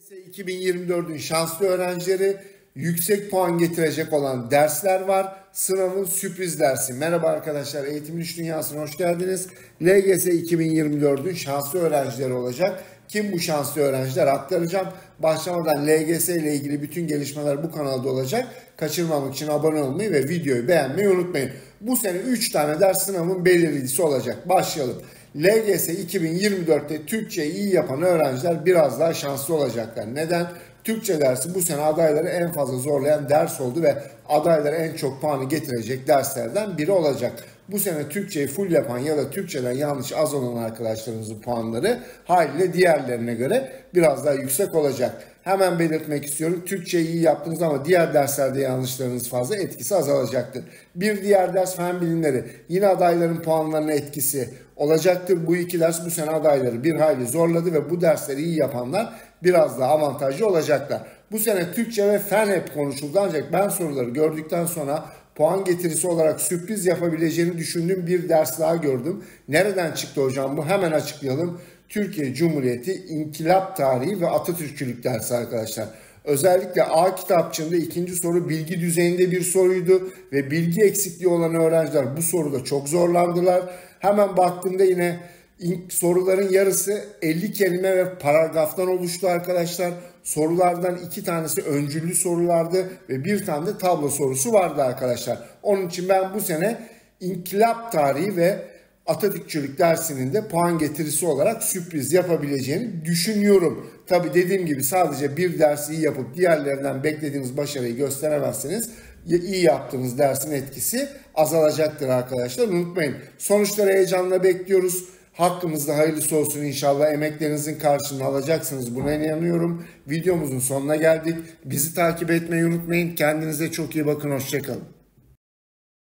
LGS 2024'ün şanslı öğrencileri, yüksek puan getirecek olan dersler var. Sınavın sürpriz dersi. Merhaba arkadaşlar, Eğitim İş Dünyası'na hoş geldiniz. LGS 2024'ün şanslı öğrencileri olacak. Kim bu şanslı öğrenciler aktaracağım. Başlamadan LGS ile ilgili bütün gelişmeler bu kanalda olacak. Kaçırmamak için abone olmayı ve videoyu beğenmeyi unutmayın. Bu sene 3 tane ders sınavın belirleyicisi olacak. Başlayalım. LGS 2024'te Türkçeyi iyi yapan öğrenciler biraz daha şanslı olacaklar. Neden? Türkçe dersi bu sene adayları en fazla zorlayan ders oldu ve adaylara en çok puanı getirecek derslerden biri olacak. Bu sene Türkçeyi full yapan ya da Türkçeden yanlış az olan arkadaşlarımızın puanları haliyle diğerlerine göre biraz daha yüksek olacak. Hemen belirtmek istiyorum. Türkçeyi iyi yaptınız ama diğer derslerde yanlışlarınız fazla, etkisi azalacaktır. Bir diğer ders fen bilimleri. Yine adayların puanlarına etkisi olacaktır. Bu iki ders bu sene adayları bir hayli zorladı ve bu dersleri iyi yapanlar biraz daha avantajlı olacaklar. Bu sene Türkçe ve fen hep konuşuldu ancak ben soruları gördükten sonra puan getirisi olarak sürpriz yapabileceğini düşündüğüm bir ders daha gördüm. Nereden çıktı hocam bu? Hemen açıklayalım. Türkiye Cumhuriyeti İnkılap Tarihi ve Atatürkçülük dersi arkadaşlar. Özellikle A kitapçığında ikinci soru bilgi düzeyinde bir soruydu ve bilgi eksikliği olan öğrenciler bu soruda çok zorlandılar. Hemen baktığımda yine soruların yarısı 50 kelime ve paragraftan oluştu arkadaşlar. Sorulardan 2 tanesi öncüllü sorulardı ve bir tane de tablo sorusu vardı arkadaşlar. Onun için ben bu sene İnkılap Tarihi ve Atatürkçülük dersinin de puan getirisi olarak sürpriz yapabileceğini düşünüyorum. Tabi dediğim gibi sadece bir dersi iyi yapıp diğerlerinden beklediğiniz başarıyı gösteremezseniz iyi yaptığınız dersin etkisi azalacaktır arkadaşlar. Unutmayın, sonuçları heyecanla bekliyoruz. Hakkımızda hayırlısı olsun inşallah. Emeklerinizin karşılığını alacaksınız. Buna inanıyorum. Videomuzun sonuna geldik. Bizi takip etmeyi unutmayın. Kendinize çok iyi bakın. Hoşça kalın.